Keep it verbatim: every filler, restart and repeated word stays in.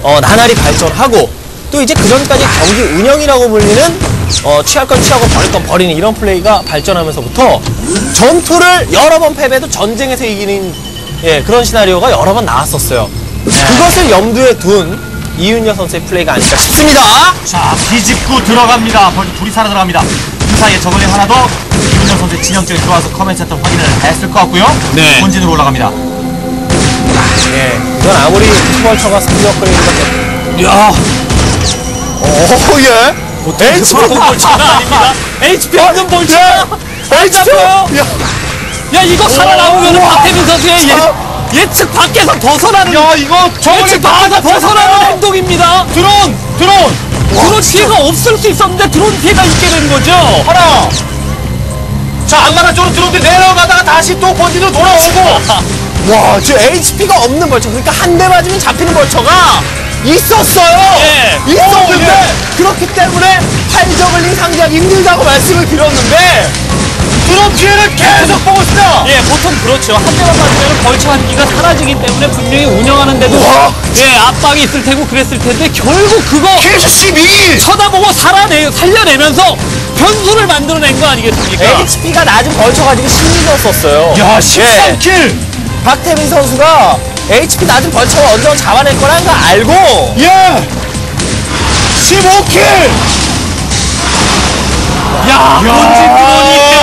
어, 나날이 발전하고 또 이제 그 전까지 경기 운영이라고 불리는 어, 취할 건 취하고 버릴 건 버리는 이런 플레이가 발전하면서부터 전투를 여러 번 패배도 전쟁에서 이기는 예, 그런 시나리오가 여러 번 나왔었어요. 네. 그것을 염두에 둔 이윤여 선수의 플레이가 아닐까 싶습니다. 자, 비집고 들어갑니다. 벌써 둘이 살아 들어갑니다. 그 사이에 저글링 하나 더 이윤여 선수의 진영 쪽에 들어와서 커맨 센터 확인을 했을 것 같고요. 네. 본진으로 올라갑니다. 예, 이건 아무리 투벌처가 스킬 업그레이드가 됐... 야, 오, 예. 에이치피 없는 벌처가 아닙니다. 에이치피 없는 벌처. 에이치피 야, 야 이거 살아나오면 박태민 선수의 예, 예측 밖에서 벗어나는. 야 이거 예측 밖에서 벗어나는 행동입니다. 드론, 드론. 드론 피해가 없을 수 있었는데 드론 피해가 있게 된 거죠. 하나. 자, 안마나 쪽으로 들어오는데 내려가다가 다시 또 본진으로 돌아오고. 와, 저 에이치피가 없는 벌처, 그러니까 한 대 맞으면 잡히는 벌처가 있었어요. 예. 있었는데 오, 예. 그렇기 때문에 팔저글링 상대하기 힘들다고 말씀을 드렸는데 드론 피해를 계속 보고 있습니다. 예, 보통 그렇죠. 한 대만 맞으면 벌처 한 기가 사라지기 때문에 분명히 운영하는데도 우와. 예, 압박이 있을 테고 그랬을 텐데 결국 그거 계속 십이 쳐다보고 살아내 살려내면서 변수를 만들어낸 거 아니겠습니까? 에이치피가 낮은 벌처 가지고 심리졌었어요. 야, 십삼 킬. 예. 박태민 선수가 에이치피 낮은 벌처를 언제 잡아낼 거라는 걸 알고 예! 십오 킬! 야, 본진 드론이